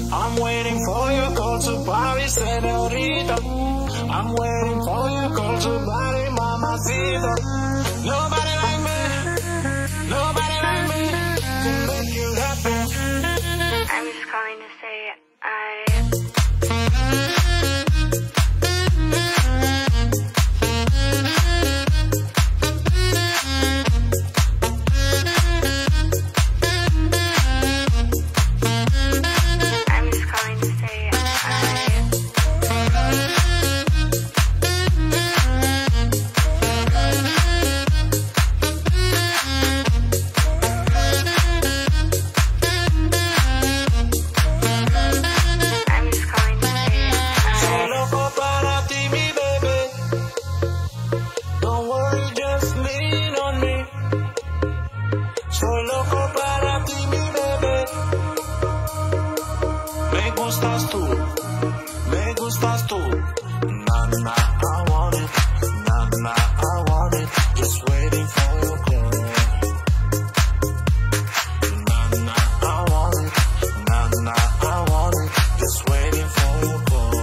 I'm waiting for your call to party, senorita. I'm waiting for your call to party, mamacita. Nobody like me, nobody like me can make you happy. I'm just calling to say soy loco para ti, mi bebé. Me gustas tú, me gustas tú. Na na, I want it. Na na, I want it. Just waiting for your call. Na na, I want it. Na na, I want it. Just waiting for your call.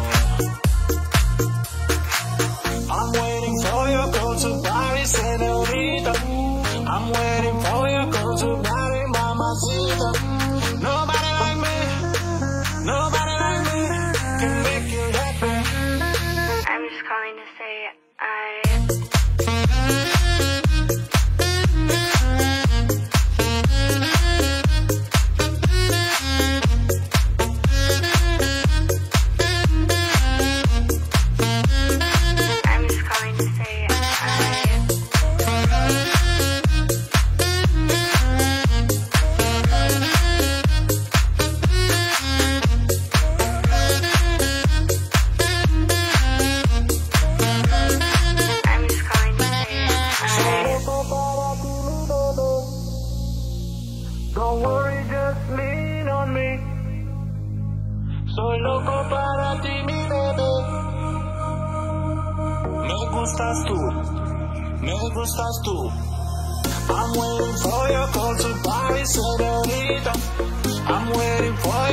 I'm waiting for your call to party, senorita. I'm waiting for your call to party, mamacita. Nobody like me, nobody like me can make you happy. I'm just calling to say don't worry, just lean on me. Soy loco para ti, mi bebé. Me gustas tú, me gustas tú. I'm waiting for your call to party, senorita. I'm waiting for